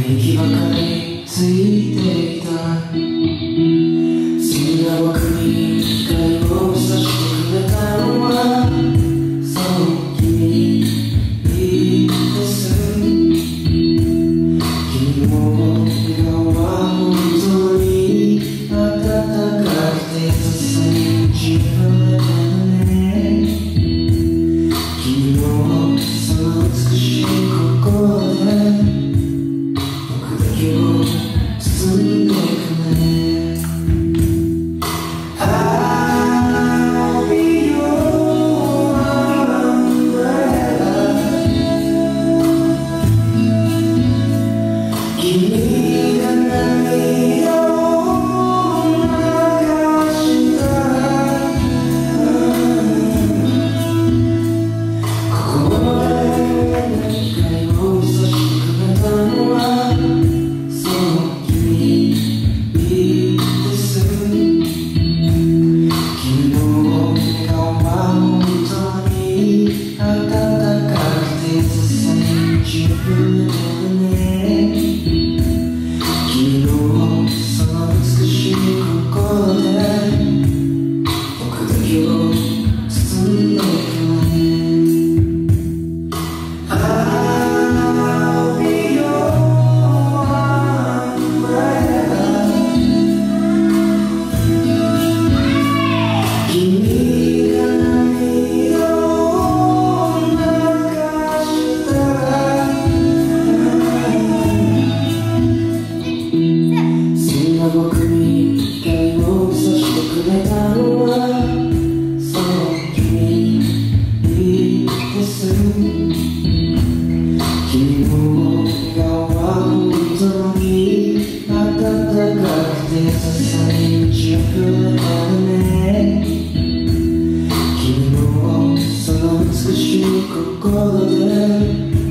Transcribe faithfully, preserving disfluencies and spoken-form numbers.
息ばかりついていた。そんな僕に光を差してくれたのはそう君です君の笑顔は本当に温かくてささに自分だね。君のその美しい心で僕だけを包んでくれ。僕に光を差してくれたのはそう君です君の笑顔は本当に温かくてささに自分だね。君のその美しい心で